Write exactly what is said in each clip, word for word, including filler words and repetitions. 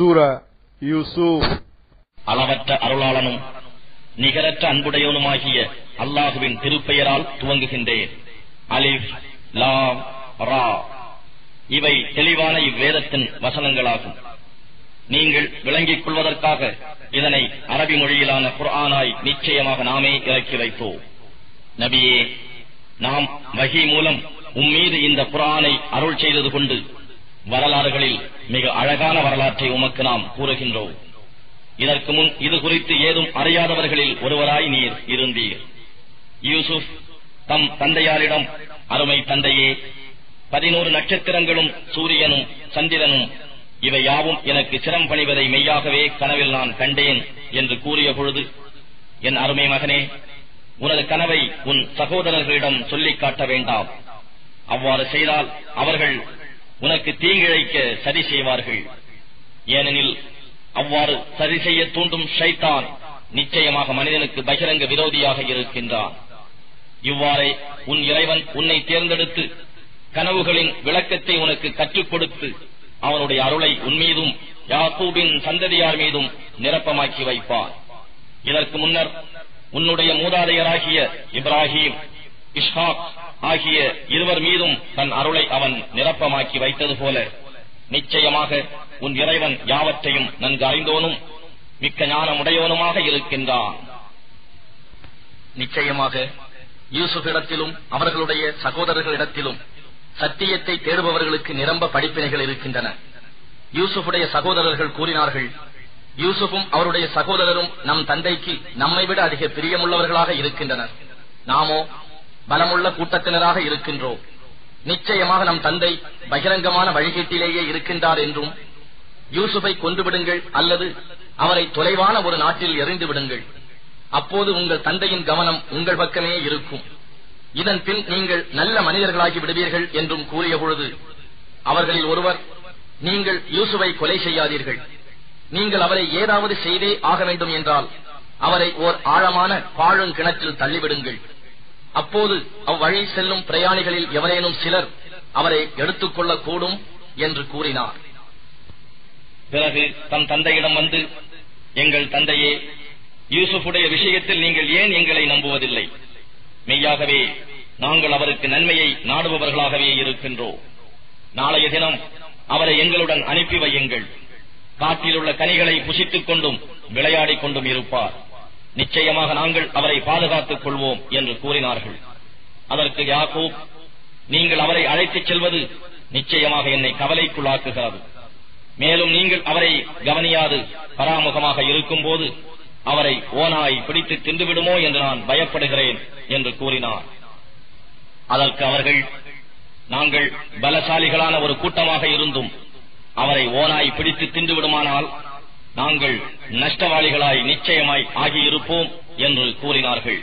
சூரா யூசுப். அளவற்ற அருளாளனும் நிகரற்ற அன்புடையவனுமாகிய அல்லாஹுவின் திருப்பெயரால் துவங்குகின்றேன். அலிஃப் லாம் ரா. இவை தெளிவான இவ்வேதத்தின் வசனங்களாகும். நீங்கள் விளங்கிக் கொள்வதற்காக இதனை அரபி மொழியிலான குர்ஆனாய் நிச்சயமாக நாமே இறக்கி வைத்தோம். நபியே, நாம் வஹி மூலம் உம்மீது இந்த குர்ஆனை அருள் செய்தது கொண்டு வரலாறுகளில் மிக அழகான வரலாற்றை உமக்கு நாம் கூறுகின்றோம். இதற்கு முன் இது குறித்து ஏதும் அறியாதவர்களில் ஒருவராய் நீர் இருந்தீர். யூசுப் தம் தந்தையாரிடம், அருமை தந்தையே, பதினோரு நட்சத்திரங்களும் சூரியனும் சந்திரனும் இவை யாவும் எனக்கு சிரம் பணிவதை மெய்யாகவே கனவில் நான் கண்டேன் என்று கூறிய பொழுது, என் அருமை மகனே, உனது கனவை உன் சகோதரர்களிடம் சொல்லிக் காட்ட வேண்டாம். அவ்வாறு செய்தால் அவர்கள் உனக்கு தீங்கிழைக்க சதி செய்வார்கள். ஏனெனில் அவ்வாறு சதி செய்ய தூண்டும் ஷைத்தான் நிச்சயமாக மனிதனுக்கு பகிரங்க விரோதியாக இருக்கின்றான். இவ்வாறே உன் இறைவன் உன்னை தேர்ந்தெடுத்து கனவுகளின் விளக்கத்தை உனக்கு கற்றுக் கொடுத்து அவனுடைய அருளை உன்மீதும் யாக்கூபின் சந்ததியார் மீதும் நிரப்பமாக்கி வைப்பான். இதற்கு முன்னர் உன்னுடைய மூதாதையராகிய இப்ராஹிம், இஸ்ஹாக் ஆகிய இருவர் மீதும் தன் அருளை அவன் நிரப்பமாக்கி வைத்தது போல நிச்சயமாக உன் இறைவன் யாவற்றையும் நன்கு அறிந்தோனும் மிக்க ஞானமுடையவனுமாக இருக்கின்றான். நிச்சயமாக யூசுஃபிடத்திலும் அவர்களுடைய சகோதரர்களிடத்திலும் சத்தியத்தை தேடுபவர்களுக்கு நிரம்ப படிப்பினைகள் இருக்கின்றன. யூசுஃபுடைய சகோதரர்கள் கூறினார்கள், யூசுஃபும் அவருடைய சகோதரரும் நம் தந்தைக்கு நம்மை விட அதிக பிரியமுள்ளவர்களாக இருக்கின்றனர். நாமோ பலமுள்ள கூட்டத்தினராக இருக்கின்றோம். நிச்சயமாக நம் தந்தை பகிரங்கமான வழிகேட்டிலேயே இருக்கின்றார் என்றும், யூசுஃபை கொன்றுவிடுங்கள் அல்லது அவரை தொலைவான ஒரு நாட்டில் எறிந்து விடுங்கள், அப்போது உங்கள் தந்தையின் கவனம் உங்கள் பக்கமே இருக்கும். இதன் பின் நீங்கள் நல்ல மனிதர்களாகி விடுவீர்கள் என்றும் கூறிய பொழுது அவர்களில் ஒருவர், நீங்கள் யூசுஃபை கொலை செய்யாதீர்கள். நீங்கள் அவரை ஏதாவது செய்தே ஆக வேண்டும் என்றால் அவரை ஓர் ஆழமான பாழும் கிணற்றில் தள்ளிவிடுங்கள். அப்போது அவ்வழி செல்லும் பிரயாணிகளில் எவரேனும் சிலர் அவரை எடுத்துக் கொள்ளக்கூடும் என்று கூறினார். பிறகு தம் தந்தையிடம் வந்து, எங்கள் தந்தையே, யூசுஃபுடைய விஷயத்தில் நீங்கள் ஏன் எங்களை நம்புவதில்லை? மெய்யாகவே நாங்கள் அவருக்கு நன்மையை நாடுபவர்களாகவே இருக்கின்றோம். நாளைய தினம் அவரை எங்களுடன் அனுப்பி வையுங்கள். காட்டில் உள்ள கனிகளை புசித்துக் கொண்டும் விளையாடிக் கொண்டும் இருப்பார். நிச்சயமாக நாங்கள் அவரை பாதுகாத்துக் கொள்வோம் என்று கூறினார்கள். அதற்கு யாக்கூப், நீங்கள் அவரை அழைத்துச் செல்வது நிச்சயமாக என்னை கவலைக்குள்ளாக்குகிறது. மேலும் நீங்கள் அவரை கவனியாது பராமுகமாக இருக்கும் போது அவரை ஓனாய் பிடித்து தின்றுவிடுமோ என்று நான் பயப்படுகிறேன் என்று கூறினார். அதற்கு அவர்கள், நாங்கள் பலசாலிகளான ஒரு கூட்டமாக இருந்தும் அவரை ஓனாய் பிடித்து தின்று விடுமானால் நாங்கள் நஷ்டவாளிகளாய் நிச்சயமாய் ஆகியிருப்போம் என்று கூறினார்கள்.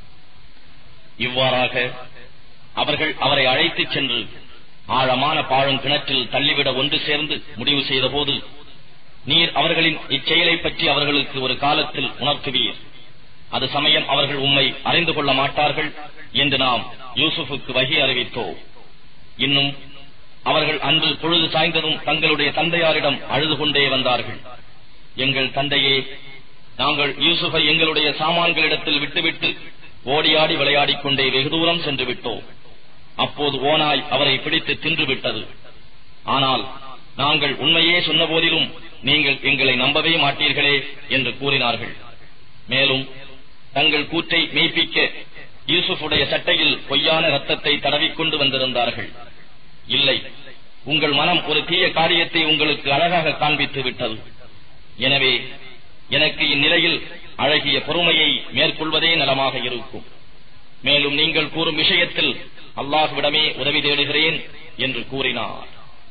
இவ்வாறாக அவர்கள் அவரை அழைத்துச் சென்று ஆழமான பாழும் கிணற்றில் தள்ளிவிட ஒன்று சேர்ந்து முடிவு செய்த போது, நீர் அவர்களின் இச்செயலை பற்றி அவர்களுக்கு ஒரு காலத்தில் உணர்த்துவீர். அது சமயம் அவர்கள் உம்மை அறிந்து கொள்ள மாட்டார்கள் என்று நாம் யூசுஃபுக்கு வஹி அறிவித்தோம். இன்னும் அவர்கள் அன்று பொழுது சாய்ந்ததும் தங்களுடைய தந்தையாரிடம் அழுது கொண்டே வந்தார்கள். எங்கள் தந்தையே, நாங்கள் யூசுஃபை எங்களுடைய சாமான்களிடத்தில் விட்டுவிட்டு ஓடியாடி விளையாடிக் கொண்டே வெகு தூரம் சென்று விட்டோம். அப்போது ஓனாய் அவரை பிடித்து தின்று விட்டது. ஆனால் நாங்கள் உண்மையே சொன்ன போதிலும் நீங்கள் எங்களை நம்பவே மாட்டீர்களே என்று கூறினார்கள். மேலும் தங்கள் கூற்றை மெய்ப்பிக்க யூசுஃபுடைய சட்டையில் பொய்யான ரத்தத்தை தடவிக்கொண்டு வந்திருந்தார்கள். இல்லை, உங்கள் மனம் ஒரு தீய காரியத்தை உங்களுக்கு அழகாக காண்பித்து விட்டது. எனவே எனக்கு இந்நிலையில் அழகிய பொறுமையை மேற்கொள்வதே நலமாக இருக்கும். மேலும் நீங்கள் கூறும் விஷயத்தில் அல்லாஹ்விடமே உதவி தேடுகிறேன் என்று கூறினார்.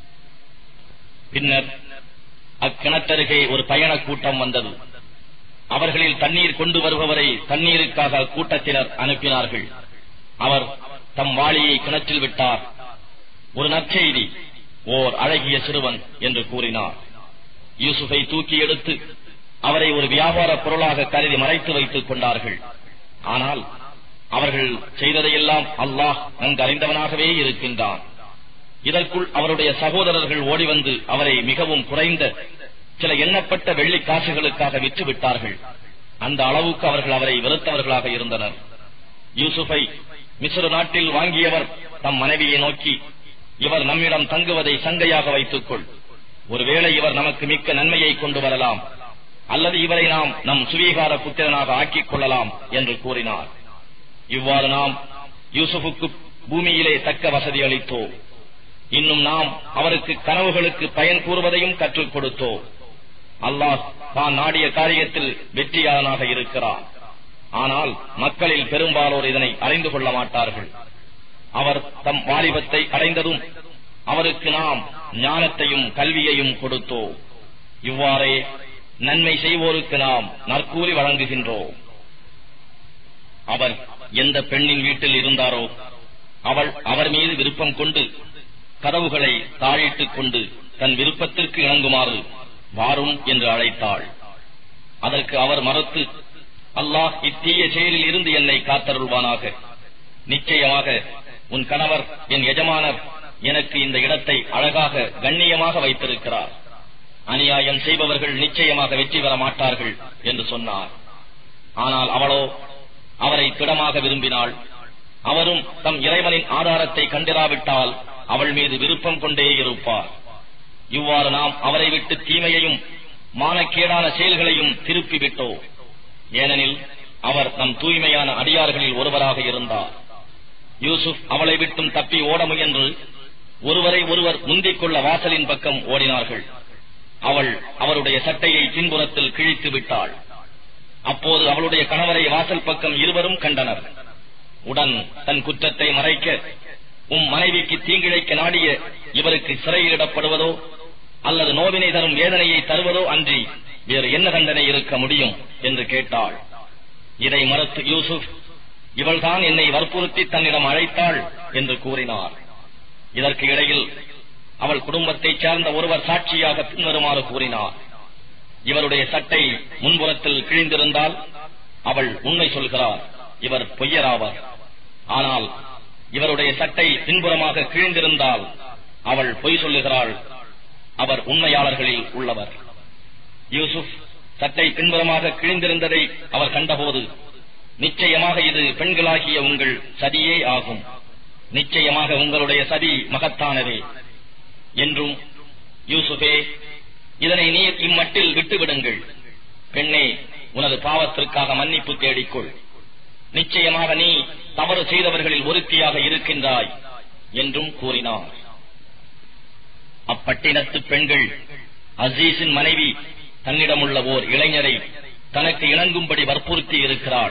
பின்னர் அக்கிணற்றருகே ஒரு பயண கூட்டம் வந்தது. அவர்களில் தண்ணீர் கொண்டு வருபவரை தண்ணீருக்காக கூட்டத்தினர் அனுப்பினார்கள். அவர் தம் வாளியை கிணற்றில் விட்டார். ஒரு நற்செய்தி, ஓர் அழகிய சிறுவன் என்று கூறினார். யூசுஃபை தூக்கி எடுத்து அவரை ஒரு வியாபார பொருளாக கருதி மறைத்து வைத்துக் கொண்டார்கள். ஆனால் அவர்கள் செய்ததையெல்லாம் அல்லாஹ் நன்கு அறிந்தவனாகவே இருக்கின்றான். இதற்குள் அவருடைய சகோதரர்கள் ஓடிவந்து அவரை மிகவும் குறைந்த சில எண்ணப்பட்ட வெள்ளி காசுகளுக்காக விற்று விட்டார்கள். அந்த அளவுக்கு அவர்கள் அவரை வெறுத்தவர்களாக இருந்தனர். யூசுஃபை மிஸ்ர் நாட்டில் வாங்கியவர் தம் மனைவியை நோக்கி, இவர் நம்மிடம் தங்குவதை சங்கையாக வைத்துக் கொள். ஒருவேளை இவர் நமக்கு மிக்க நன்மையை கொண்டு வரலாம், அல்லது இவரை நாம் நம் சுவீகார புத்திரனாக ஆக்கிக் கொள்ளலாம் என்று கூறினார். இவ்வாறு நாம் யூசுஃபுக்கு பூமியிலே தக்க வசதி அளித்தோம். இன்னும் நாம் அவருக்கு கனவுகளுக்கு பயன் கூறுவதையும் கற்றுக் கொடுத்தோம். அல்லாஹ் தான் நாடிய காரியத்தில் வெற்றியாளனாக இருக்கிறார். ஆனால் மக்களில் பெரும்பாலோர் இதனை அறிந்து கொள்ள மாட்டார்கள். அவர் தம் வாலிபத்தை அடைந்ததும் அவருக்கு நாம் ஞானத்தையும் கல்வியையும் கொடுத்தோம். இவ்வாறே நன்மை செய்வோருக்கு நாம் நற்கூலி வழங்குகின்றோம். அவர் எந்த பெண்ணின் வீட்டில் இருந்தாரோ அவள் அவர் மீது விருப்பம் கொண்டு கதவுகளை தாழிட்டுக் கொண்டு தன் விருப்பத்திற்கு இணங்குமாறு வாரும் என்று அழைத்தாள். அதற்கு அவர் மறுத்து, அல்லாஹ் இத்தீய செயலில் இருந்து என்னை காத்தருள்வானாக. நிச்சயமாக உன் கணவர் என் எஜமானர் எனக்கு இந்த இடத்தை அழகாக கண்ணியமாக வைத்திருக்கிறார். அநியாயம் செய்பவர்கள் நிச்சயமாக வெற்றி பெற மாட்டார்கள் என்று சொன்னார். ஆனால் அவளோ அவரை திடமாக விரும்பினாள். அவரும் தம் இறைவனின் ஆதாரத்தை கண்டிராவிட்டால் அவள் மீது விருப்பம் கொண்டே இருப்பார். இவ்வாறு நாம் அவரை விட்டு தீமையையும் மானக்கேடான செயல்களையும் திருப்பி விட்டோம். ஏனெனில் அவர் நம் தூய்மையான அடியார்களில் ஒருவராக இருந்தார். யூசுப் அவளை விட்டும் தப்பி ஓட முயன்று ஒருவரை ஒருவர் முந்திக் கொள்ள வாசலின் பக்கம் ஓடினார்கள். அவள் அவருடைய சட்டையை பின்புறத்தில் கிழித்து விட்டாள். அப்போது அவளுடைய கணவரை வாசல் பக்கம் இருவரும் கண்டனர். உடன் தன் குற்றத்தை மறைக்க, உம் மனைவிக்கு தீங்கிழைக்க நாடிய இவருக்கு சிறையிடப்படுவதோ அல்லது நோவினை தரும் வேதனையை தருவதோ அன்றி வேறு என்ன தண்டனை இருக்க முடியும் என்று கேட்டாள். இதை மறுத்து யூசுப், இவள்தான் என்னை வற்புறுத்தி தன்னிடம் அழைத்தாள் என்று கூறினார். இதற்கு இடையில் அவள் குடும்பத்தைச் சார்ந்த ஒருவர் சாட்சியாக பின்வருமாறு கூறினார். இவருடைய சட்டை முன்புறத்தில் கிழிந்திருந்தால் அவள் உண்மை சொல்கிறார், இவர் பொய்யராவார். ஆனால் இவருடைய சட்டை பின்புறமாக கிழிந்திருந்தால் அவள் பொய் சொல்லுகிறாள், அவர் உண்மையாளர்களில் உள்ளவர். யூசுப் சட்டை பின்புறமாக கிழிந்திருந்ததை அவர் கண்டபோது, நிச்சயமாக இது பெண்களாகிய உங்கள் சதியே ஆகும், நிச்சயமாக உங்களுடைய சதி மகத்தானதே என்றும், யூசுஃபே இதனை நீர் இம்மட்டில் விட்டுவிடுங்கள், பெண்ணே உனது பாவத்திற்காக மன்னிப்பு தேடிக்கொள், நிச்சயமாக நீ தவறு செய்தவர்களில் ஒருத்தியாக இருக்கின்றாய் என்றும் கூறினார். அப்பட்டினத்து பெண்கள் அசீஸின் மனைவி தன்னிடமுள்ள ஓர் இளைஞரை தனக்கு இணங்கும்படி வற்புறுத்தி இருக்கிறாள்.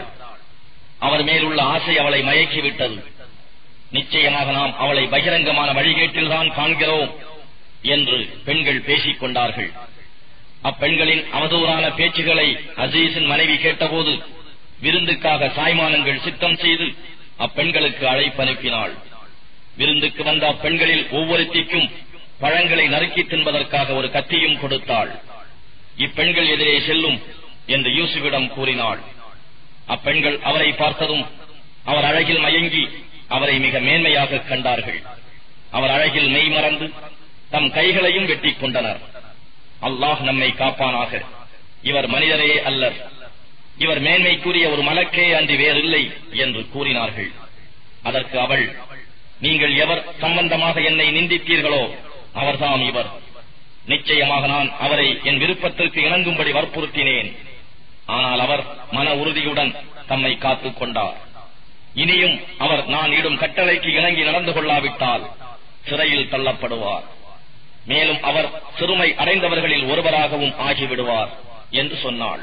அவர் மேலுள்ள ஆசை அவளை மயக்கிவிட்டது. நிச்சயமாக நாம் அவளை பகிரங்கமான வழிகேட்டில்தான் காண்கிறோம் என்று பெண்கள் பேசிக் கொண்டார்கள். அப்பெண்களின் அவதூறான பேச்சுகளை அசீஸின் மனைவி கேட்டபோது விருந்துக்காக சாய்மானங்கள் சித்தம் செய்து அப்பெண்களுக்கு அழைப்பனுப்பினாள். விருந்துக்கு வந்த அப்பெண்களில் ஒவ்வொருத்திக்கும் பழங்களை நறுக்கி தின்பதற்காக ஒரு கத்தியும் கொடுத்தாள். இப்பெண்கள் எதிரே செல்லும் என்று யூசுஃபிடம் கூறினாள். அப்பெண்கள் அவரை பார்த்ததும் அவர் அழகில் மயங்கி அவரை மிக மேன்மையாக கண்டார்கள். அவர் அழகில் மெய் மறந்து தம் கைகளையும் வெட்டிக் கொண்டனர். அல்லாஹ் நம்மை காப்பானாக, இவர் மனிதரே அல்லர், இவர் மேன்மைக்குரிய ஒரு மலக்கே அன்றி வேறில்லை என்று கூறினார்கள். அதற்கு அவள், நீங்கள் எவர் சம்பந்தமாக என்னை நிந்தித்தீர்களோ அவர்தாம் இவர், நிச்சயமாக நான் அவரை என் விருப்பத்திற்கு இணங்கும்படி வற்புறுத்தினேன். ஆனால் அவர் மன உறுதியுடன் தம்மை காத்துக் கொண்டார். இனியும் அவர் நான் இடும் கட்டளைக்கு இணங்கி நடந்து கொள்ளாவிட்டால் சிறையில் தள்ளப்படுவார், மேலும் அவர் சிறுமை அடைந்தவர்களில் ஒருவராகவும் ஆகிவிடுவார் என்று சொன்னாள்.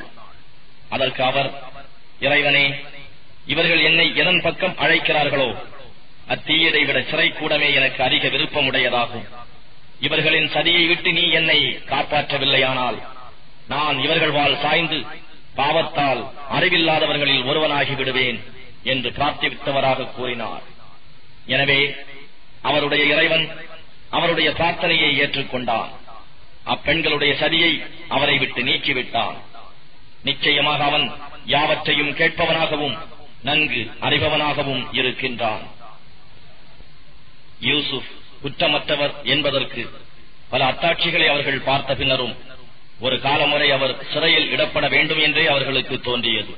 அதற்கு அவர், இறைவனே, இவர்கள் என்னை எதன் பக்கம் அழைக்கிறார்களோ அத்தீயதை விட சிறை கூடமே எனக்கு அதிக விருப்பமுடையதாகும். இவர்களின் சதியை விட்டு நீ என்னை காப்பாற்றவில்லையானால் நான் இவர்கள் வாழ் சாய்ந்து பாவத்தால் அறிவில்லாதவர்களில் ஒருவனாகி விடுவேன் என்று பிரார்த்தித்தவராக கூறினார். எனவே அவருடைய இறைவன் அவருடைய பிரார்த்தனையை ஏற்றுக்கொண்டான். அப்பெண்களுடைய சதியை அவரை விட்டு நீக்கிவிட்டான். நிச்சயமாக அவன் யாவற்றையும் கேட்பவனாகவும் நன்கு அறிபவனாகவும் இருக்கின்றான். யூசுப் குற்றமற்றவர் என்பதற்கு பல அத்தாட்சிகளை அவர்கள் பார்த்த பின்னரும் ஒரு காலமுறை அவர் சிறையில் இடப்பட வேண்டும் என்றே அவர்களுக்கு தோன்றியது.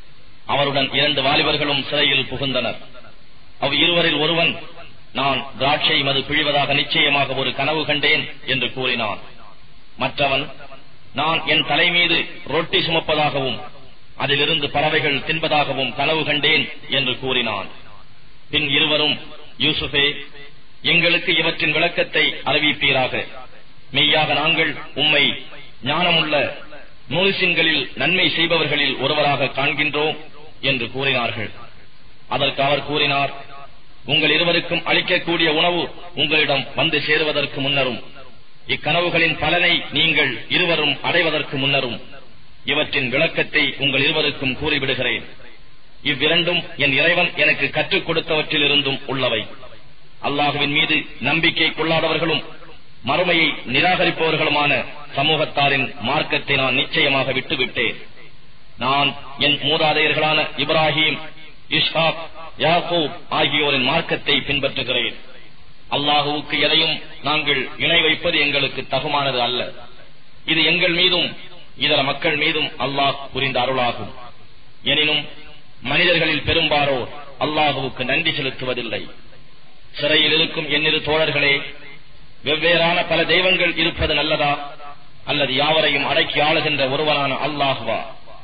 அவருடன் இரண்டு வாலிபர்களும் சிறையில் புகுந்தனர். அவ் இருவரில் ஒருவன், நான் திராட்சை மது பிழிவதாக நிச்சயமாக ஒரு கனவு கண்டேன் என்று கூறினான். மற்றவன், நான் என் தலை மீது ரொட்டி சுமப்பதாகவும் அதிலிருந்து பறவைகள் தின்பதாகவும் கனவு கண்டேன் என்று கூறினான். பின் இருவரும், யூசுஃபே, எங்களுக்கு இவற்றின் விளக்கத்தை அறிவிப்பீராக. மெய்யாக நாங்கள் உம்மை ஞானமுள்ள முஸ்லிம்களில் நன்மை செய்பவர்களில் ஒருவராக காண்கின்றோம் என்று கூறினார்கள். அதற்கு அவர் கூறினார், உங்கள் இருவருக்கும் அளிக்கக்கூடிய உணவு உங்களிடம் வந்து சேருவதற்கு முன்னரும், இக்கனவுகளின் பலனை நீங்கள் இருவரும் அடைவதற்கு முன்னரும் இவற்றின் விளக்கத்தை உங்கள் இருவருக்கும் கூறிவிடுகிறேன். இவ்விரண்டும் என் இறைவன் எனக்கு கற்றுக் கொடுத்தவற்றிலிருந்தும் உள்ளவை. அல்லாஹுவின் மீது நம்பிக்கை கொள்ளாதவர்களும் மறுமையை நிராகரிப்பவர்களுமான சமூகத்தாரின் மார்க்கத்தை நான் நிச்சயமாக விட்டுவிட்டேன். நான் என் மூதாதையர்களான இப்ராஹிம், இஸ்ஹாக், யாக்கூப் ஆகியோரின் மார்க்கத்தை பின்பற்றுகிறேன். அல்லாஹுவுக்கு எதையும் நாங்கள் இணை வைப்பது எங்களுக்கு தகுமானது அல்ல. இது எங்கள் மீதும் இதர மக்கள் மீதும் அல்லாஹ் புரிந்த அருளாகும். எனினும் மனிதர்களில் பெரும்பாலோர் அல்லாஹுவுக்கு நன்றி செலுத்துவதில்லை. சிறையில் இருக்கும் என்னிரு தோழர்களே, வெவ்வேறான பல தெய்வங்கள் இருப்பது நல்லதா, அல்லது யாவரையும் அடக்கி ஆளுகின்ற ஒருவனான அல்லாஹுவா?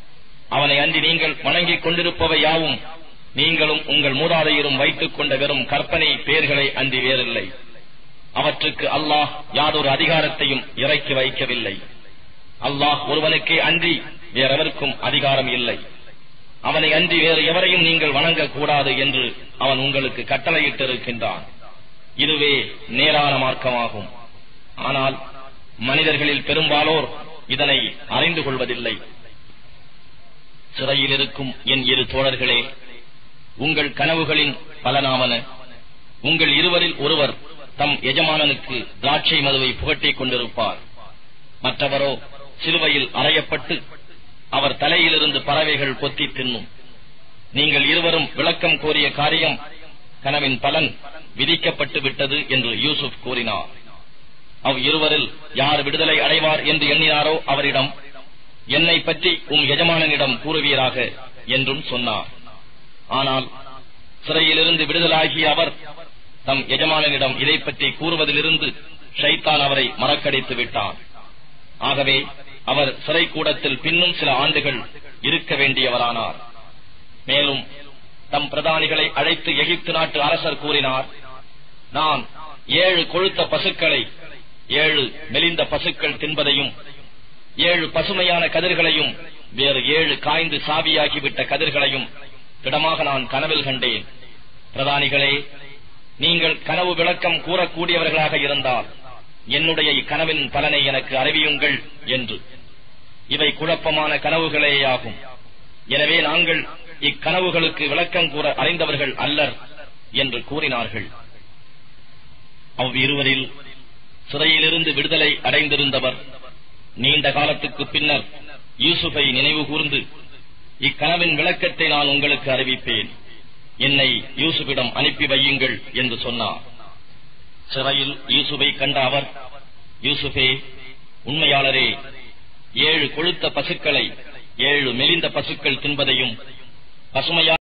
அவனை அன்றி நீங்கள் வணங்கிக் கொண்டிருப்பவை யாவும் நீங்களும் உங்கள் மூதாதையரும் வைத்துக் கொண்ட வெறும் கற்பனை பெயர்களை அன்றி வேறில்லை. அவற்றுக்கு அல்லாஹ் யாதொரு அதிகாரத்தையும் இறக்கி வைக்கவில்லை. அல்லாஹ் ஒருவனுக்கே அன்றி வேறெவருக்கும் அதிகாரம் இல்லை. அவனை அன்றி வேறு எவரையும் நீங்கள் வணங்கக்கூடாது என்று அவன் உங்களுக்கு கட்டளையிட்டிருக்கின்றான். இதுவே நேரான மார்க்கமாகும். ஆனால் மனிதர்களில் பெரும்பாலோர் இதனை அறிந்து கொள்வதில்லை. சிறையில் இருக்கும் என் இரு தோழர்களே, உங்கள் கனவுகளின் பலனாவன. உங்கள் இருவரில் ஒருவர் தம் எஜமானனுக்கு திராட்சை மதுவை புகட்டிக் கொண்டிருப்பார். மற்றவரோ சிலுவையில் அறையப்பட்டு அவர் தலையிலிருந்து பறவைகள் கொத்தி தின்னும். நீங்கள் இருவரும் விளக்கம் கோரிய காரியம், கனவின் பலன் விதிக்கப்பட்டு விட்டது என்று யூசுப் கூறினார். அவ் இருவரில் யார் விடுதலை அடைவார் என்று எண்ணினாரோ அவரிடம், என்னை பற்றி உம் எஜமானனிடம் கூறுவீராக என்றும் சொன்னார். ஆனால் சிறையிலிருந்து விடுதலாகிய அவர் தம் எஜமானனிடம் இதை பற்றி கூறுவதிலிருந்து ஷைத்தான் அவரை மறக்கடித்து விட்டார். ஆகவே அவர் சிறை கூடத்தில் பின்னும் சில ஆண்டுகள் இருக்க வேண்டியவரானார். மேலும் தம் பிரதானிகளை அழைத்து எகிப்து நாட்டு அரசர் கூறினார், நான் ஏழு கொழுத்த பசுக்களை ஏழு மெலிந்த பசுக்கள் தின்பதையும், ஏழு பசுமையான கதிர்களையும் வேறு ஏழு காய்ந்து சாவியாகிவிட்ட கதிர்களையும் திடமாக நான் கனவில் கண்டேன். பிரதானிகளே, நீங்கள் கனவு விளக்கம் கூறக்கூடியவர்களாக இருந்தால் என்னுடைய இக்கனவின் பலனை எனக்கு அறிவியுங்கள் என்று. இவை குழப்பமான கனவுகளேயாகும். எனவே நாங்கள் இக்கனவுகளுக்கு விளக்கம் கூற அறிந்தவர்கள் அல்லர் என்று கூறினார்கள். அவ்விருவரில் சிறையிலிருந்து விடுதலை அடைந்திருந்தவர் நீண்ட காலத்துக்கு பின்னர் யூசுஃபை நினைவு கூர்ந்து, இக்கனவின் விளக்கத்தை நான் உங்களுக்கு அறிவிப்பேன், என்னை யூசுஃபிடம் அனுப்பி வையுங்கள் என்று சொன்னார். சிறையில் யூசுஃபை கண்ட அவர், யூசுஃபே, உண்மையாளரே, ஏழு கொழுத்த பசுக்களை ஏழு மெலிந்த பசுக்கள் தின்பதையும் பசுமையான